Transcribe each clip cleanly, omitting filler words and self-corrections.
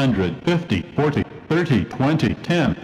150, 40, 30, 20, 10.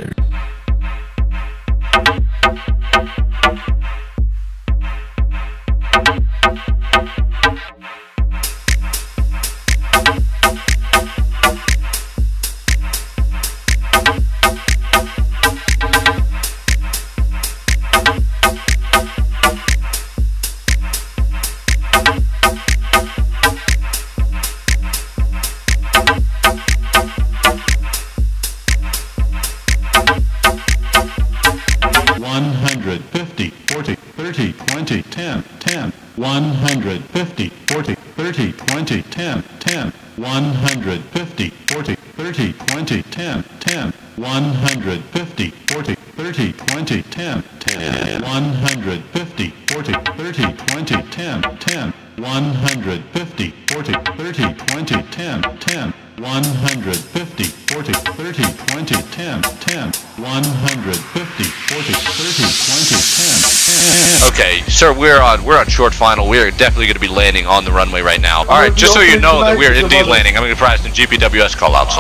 One hundred 50, 40, 30, 20, 10, 10. 150, 40, 30, 20, 10, 10. 150, 40, 30, 20, 10, 10. 150, 40, 30, 20, 10, 10. 150, 40, 30, 20, 10, 10. 150, 40, 30, 20, 10, 10. 150, 40, 30, 20, 10, 10. 150, 40, 30, 20, 10, 10. Okay, sir, we're on short final. We're definitely going to be landing on the runway right now. All right, just so you know that we're indeed landing, I'm going to provide some GPWS call out.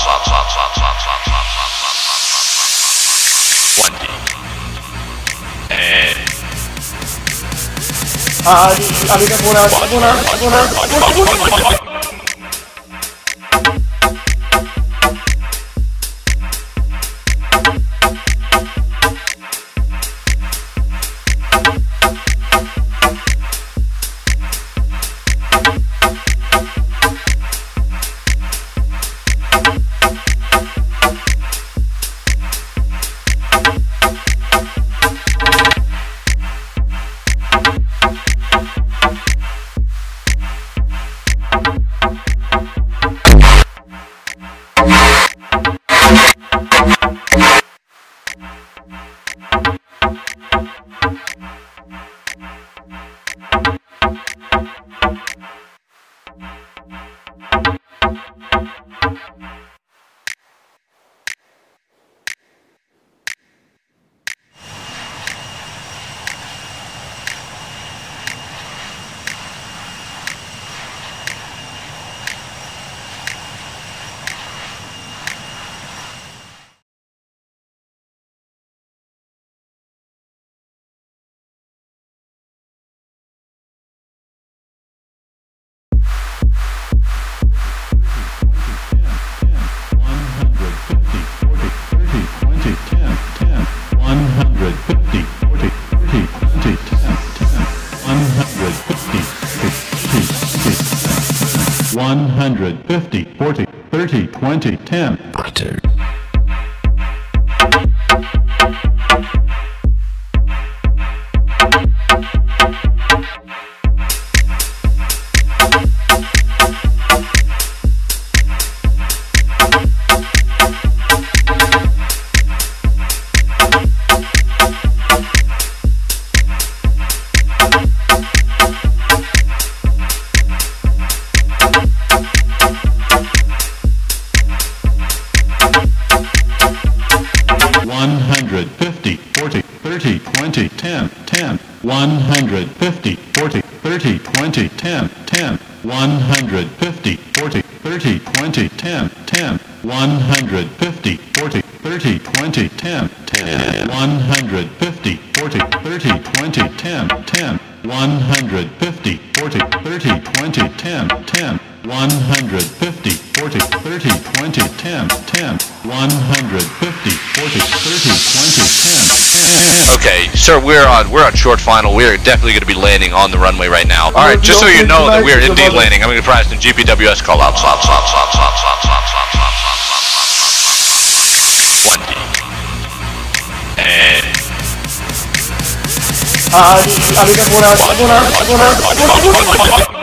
20. And... Hundred 50, 40, 30, 20, 10. One hundred 50, 40, 30, 20, 10, 10. 150, 40, 30, 20, 10, 10. 150, 40, 30, 20, 10, 10. 150, 40, 30, 20, 10, 10. 150, 40, 30, 20, 10, 10. 150, 40, 30, 20, 10, 10. 150, 40, 30, 20, 10, 10. Okay, sir, we're on short final. We're definitely going to be landing on the runway right now. All right, just so you know that we're indeed landing, I'm going to provide some GPWS call out. 20. And...